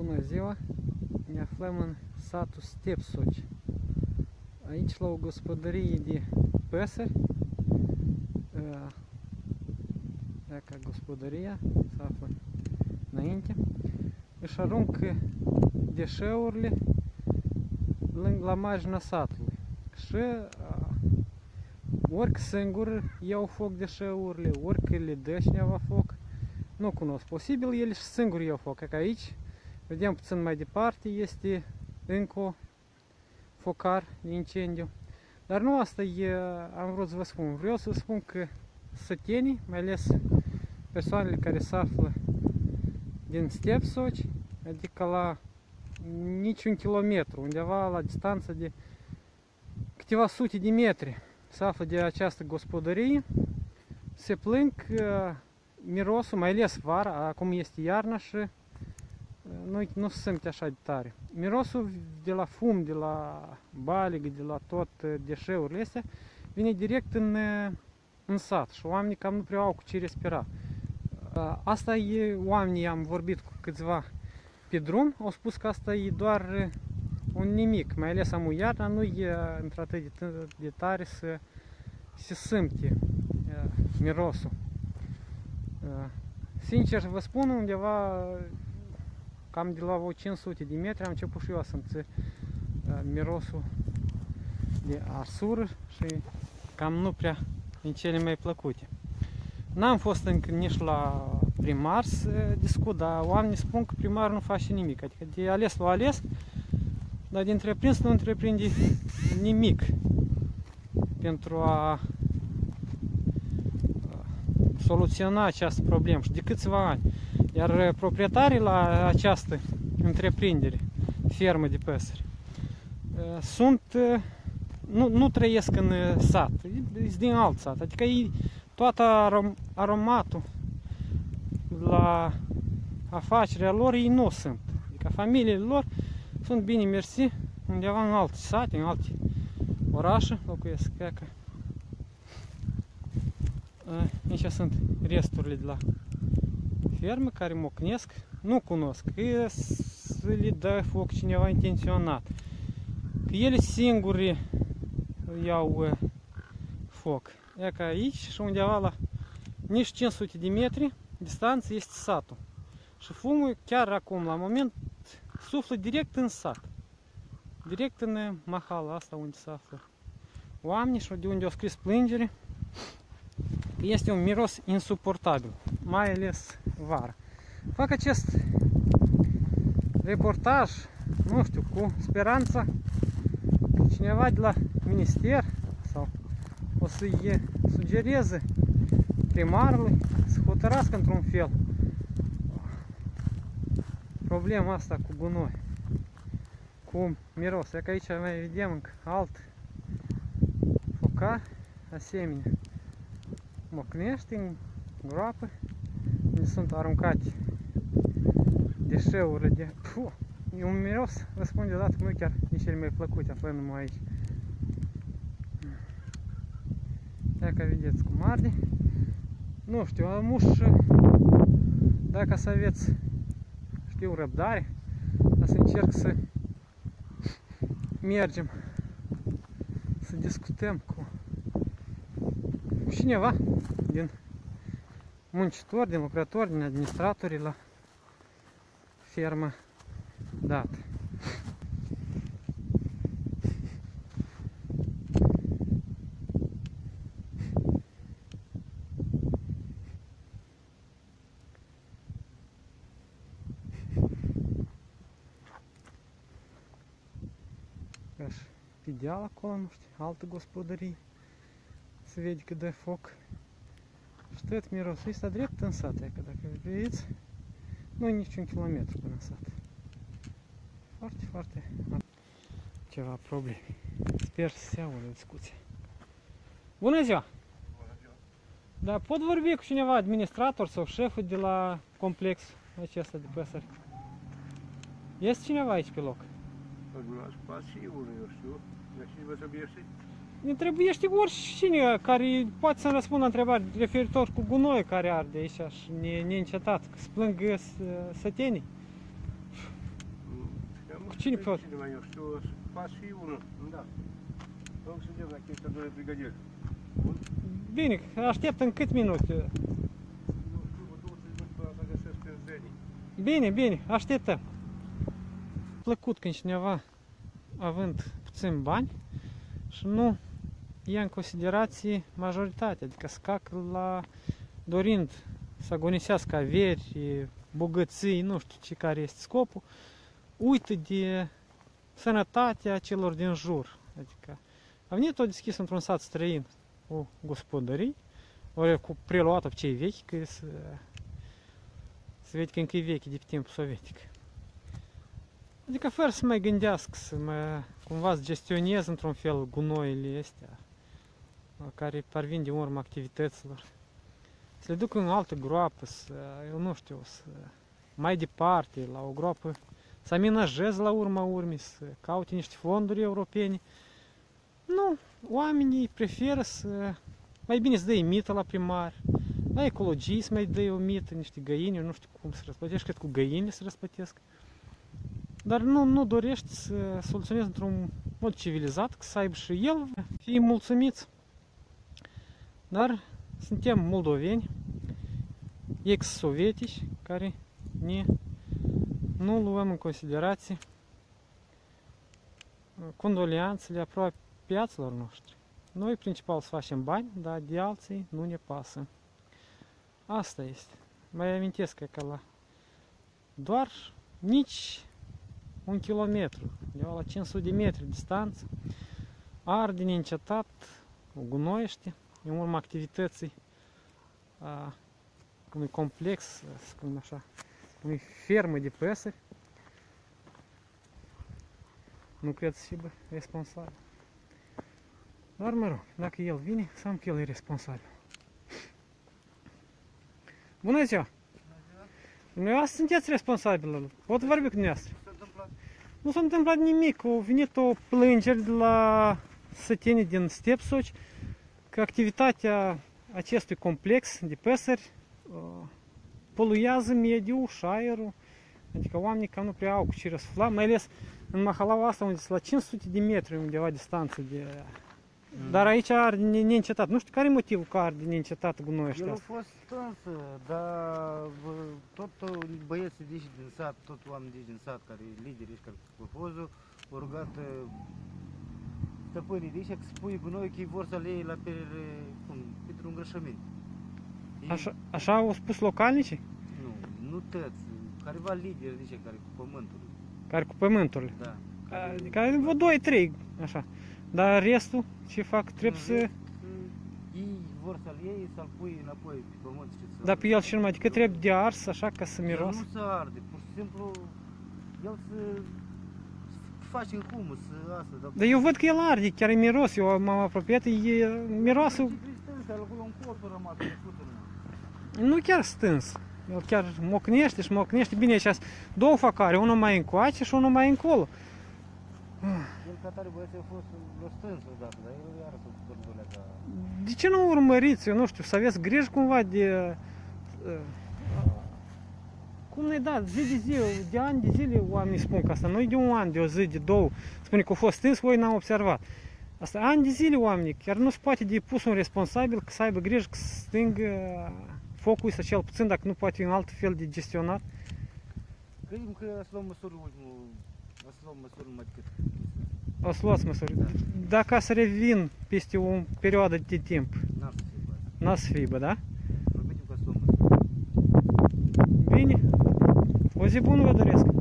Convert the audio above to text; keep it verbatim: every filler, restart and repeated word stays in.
Bună ziua! Ne aflăm în satul Stepsoci. Aici, la o gospodărie de păsări. Iaca gospodăria se află înainte. Își aruncă deșeurile la marginea satului. Și ori singur iau foc deșeurile, ori că le dă cineva foc. Nu cunosc. Posibil ele și singur iau foc. Că aici, vedem puțin mai departe, este încă focar de incendiu. Dar nu asta e, am vrut să vă spun. Vreau să vă spun că sătenii, mai ales persoanele care se află din Stepsoci, adică la niciun kilometru, undeva la distanță de câteva sute de metri, se află de această gospodărie, se plâng că mirosul, mai ales vara, acum este iarna și nu, nu se simte așa de tare. Mirosul de la fum, de la balegă, de la tot deșeurile astea, vine direct în, în sat și oamenii cam nu prea au cu ce respira. Asta e, oamenii, am vorbit cu câțiva pe drum, au spus că asta e doar un nimic, mai ales amu iarna, nu e într-atât de, de tare să se simte mirosul. Sincer vă spun, undeva cam de la vreo cinci sute de metri am început și eu a simți mirosul de arsură și cam nu prea din cele mai plăcute. N-am fost încă nici la primar să discut, dar oamenii spun că primarul nu face nimic. Adică de ales l-a ales, dar de întreprins nu întreprinde nimic pentru a soluționa această problemă și de câțiva ani. Iar proprietarii la această întreprindere, fermă de păsări, sunt, nu, nu trăiesc în sat, sunt din alt sat. Adică ei, toată arom, aromatul la afacerea lor ei nu sunt. Adică familiile lor sunt bine mersi undeva în alte sate, în alte orașe locuiesc. Că aici sunt resturile de la fermă care mocnesc, nu cunosc, că să le dă foc cineva intenționat, că ele singuri iau foc. E că aici și undeva la nici cinci sute de metri distanță este satul. Și fumul chiar acum, la moment, suflă direct în sat. Direct în mahala asta unde se află oamenii și de unde au scris plângere. Este un miros insuportabil, mai ales vara. Fac acest reportaj, nu știu, cu speranța că cineva de la minister sau o să-i sugereze primarului să hotărască într-un fel problema asta cu gunoi, cu miros. E că aici mai vedem încă alt focar asemenea. Mocnește în groapă unde sunt aruncate deșeurile de... Puh, e un miros, vă spun deodată că nu chiar nici cel mai plăcut aflându-mă aici. Ia că vedeți cum arde. Nu știu, amuș, dacă să aveți, știu, răbdare, o să încerc să mergem, să discutăm cu cineva din muncitori, din lucrători, din administratori la fermă dată. Așa, pe deal acolo, nu știu, altă gospodărie. Se vede că dă foc. Și tot mirosul ăsta drept în sat. Că dacă vedeți, nu e niciun kilometru până în sat. Foarte, foarte ceva probleme. Sper să se audă discuția. Bună ziua! Bună ziua! Da, pot vorbi cu cineva, administrator sau șeful de la complex acesta de păsări? Este cineva aici pe loc? Pasivul, eu știu. De cine vă trebuiește? Ne trebuiește oricine care poate să-mi răspundă la întrebări referitor cu gunoi care arde aici și ne, neîncetat, că se plâng sătenii. Cine pe... Cine mai eu știu, pas și unul. Da. Vom să vedem la chestia doi brigadieri. Bine, aștept în cât minute? Nu știu, vă douăzeci de minute până să găsesc pe Zeni. Bine, bine, așteptăm. Plăcut când cineva, având puțin bani și nu ia în considerație majoritatea, adică scacă la dorind să agonisească averi, bogății, nu știu ce care este scopul, uită de sănătatea celor din jur. Adică a venit o deschis într-un sat străin o gospodărie, ori cu preluat-o pe cei vechi, că se, se vede că încă e veche de pe timpul sovietic. Adică fără să mai gândească, să mai cumva să gestioneze într-un fel gunoile astea, care parvin din urma activităților. Să le ducă în altă groapă, să, eu nu știu, să mai departe, la o groapă, să amenajeze la urma urmei, să caute niște fonduri europene. Nu, oamenii preferă să, mai bine să dă mită la primar, la ecologii să mai dă o mită, niște găini, eu nu știu cum se răsplătește, cred că cu găini se răsplătesc. Dar nu, nu dorește să soluționeze într-un mod civilizat, să aibă și el, fie mulțumiți. Dar suntem moldoveni, ex-sovietici, care ne, nu luăm în considerație condoleanțele apropiaților noștri. Noi principal să facem bani, dar de alții nu ne pasă. Asta este. Mai amintesc că la doar nici un kilometru, de la cinci sute de metri distanță, arde neîncetat, gunoiește, în urma activității a unui complex, să spunem așa, unui fermă de păsări. Nu cred să fie responsabil. Dar mă rog, dacă el vine, să că el e responsabil. Bună ziua! Dumneavoastră sunteți responsabil, pot vorbi cu dumneavoastră. Nu s-a întâmplat nimic, a venit o plângere de la sătenii din Stepsoci că activitatea acestui complex de păsări uh, poluează mediul și aerul, adică oamenii cam nu prea au cu ce răsufla, mai ales în mahalaua asta unde sunt la cinci sute de metri undeva distanță de... Mm. Dar aici arde neîncetat. Nu știu care e motivul că arde neîncetat gunoiul ăsta. El a fost stânsă, dar tot băieții de aici din sat, tot oamenii de aici din sat, care liderii și care colhozul, au rugat stăpânii de aici că spui gunoi că ei vor să le iei la pe, cum, pentru îngrășămint. Așa, așa au spus localnicii? Nu, nu tăți, careva lideri de aici, care cu pământul. Care cu pământul? Da. Care vă doi, trei, așa. Dar restul, ce fac? Trebuie să... Ei vor să-l iei, să-l pui înapoi pe pământ. Dar pe el și numai, adică trebuie de ars, așa, ca să miroasă? El nu se arde, pur și simplu, el se face în humus, asta. Dar, dar eu văd că el arde, chiar e miros, eu m-am apropiat, e mirosul... Nu chiar stâns, el chiar mocnește și mocnește, bine, aici două facare, unul mai încoace și unul mai încolo. El ca tare băieții a fost o stânsă odată, dar el iară s-a spărduleacă. De ce nu urmăriți, eu nu știu, să aveți grijă cumva de... Uh, cum ne da, zi de zi, de ani de zile oamenii spun că asta nu e de un an, de o zi, de două. Spune că a fost stâns, voi n-am observat. Asta ani de zile oamenii, chiar nu se poate de pus un responsabil că să aibă grijă că stingă focul ăsta cel puțin, dacă nu poate în alt fel de gestionat. Credem că să luăm măsuri ultimul, să luăm măsuri numai decât. O să luați măsuri. Dacă să revin peste o perioadă de timp, N-ar să fie bă. n-a să fie, bă, da? Promitem că să luăm măsuri. Bine. O zi bună vă doresc.